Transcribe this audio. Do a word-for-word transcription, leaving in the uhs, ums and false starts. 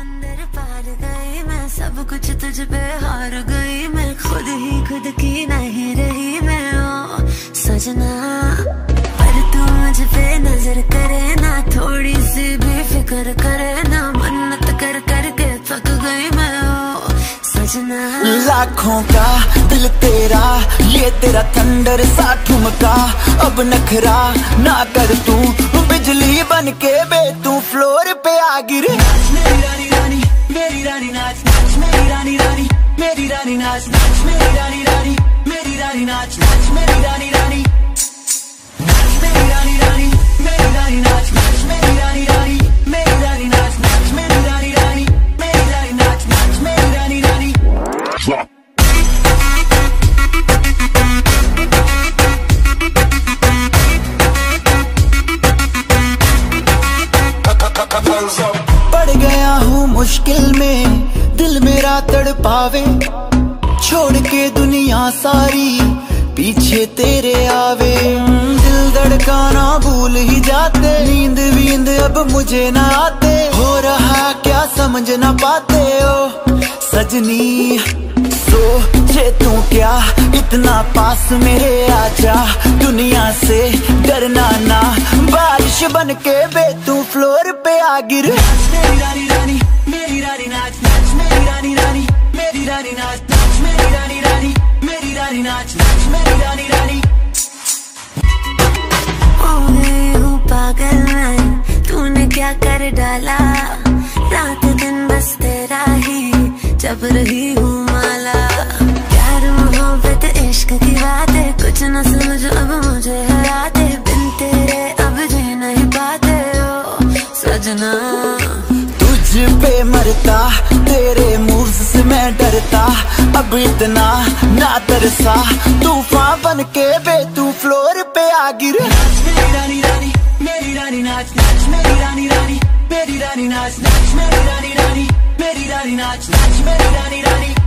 समंदर पार गई मैं, सब कुछ तुझ पे हार गई मैं, खुद ही खुद की नहीं रही मैं ओ सजना। पर तू मुझ पे नजर करे ना, थोड़ी सी भी फिक्र करे ना, मन्नत कर करके थक गई मैं ओ सजना। लाखों का दिल तेरा, ये तेरा थंडर सा ठुमका, अब नखरा ना कर तू, बिजली बन के बे तू फ्लोर पे आ गिर। मेरी रानी रानी मेरी रानी नाच नाच, मेरी रानी रानी मेरी रानी नाच नाच, मेरी रानी रानी मेरी रानी नाच नाच, मेरी रानी रानी मेरी रानी रानी मेरी रानी नाच नाच, मेरी रानी रानी मेरी रानी नाच नाच, मेरी रानी रानी मेरी रानी नाच नाच, मेरी रानी रानी। पड़ गया हूँ मुश्किल में, दिल मेरा तड़पावे, छोड़ के दुनिया सारी पीछे तेरे आवे। दिल धड़काना भूल ही जाते, नींद वींद अब मुझे ना आते, हो रहा क्या समझ ना पाते ओ सजनी। सोचे तू क्या इतना पास मेरे आजा, दुनिया से डरना ना, बारिश बन के बे तू फ्लोर पे आ गिर। मेरी रानी रानी मेरी रानी नाच नाच, मेरी रानी रानी मेरी रानी नाच नाच, मेरी रानी रानी मेरी रानी नाच नाच, मेरी रानी रानी। हो गई हूँ पागल मैं, तूने क्या कर डाला, रात दिन बस तेरा ही जब रही हूँ माला। प्यार मोहब्बत इश्क की बातें कुछ न समझ अब मुझे हराते, बिन तेरे अब जी नहीं पाते ओ सजना। तुझ पे मरता तेरे मूव्स से मैं डरता, अब इतना ना तरसा, तूफान बन के बे तू फ्लोर पे आ गिर। मेरी रानी रानी मेरी रानी नाच नाच, मेरी रानी रानी मेरी रानी नाच नाच, मेरी रानी रानी मेरी रानी नाच नाच, मेरी रानी रानी।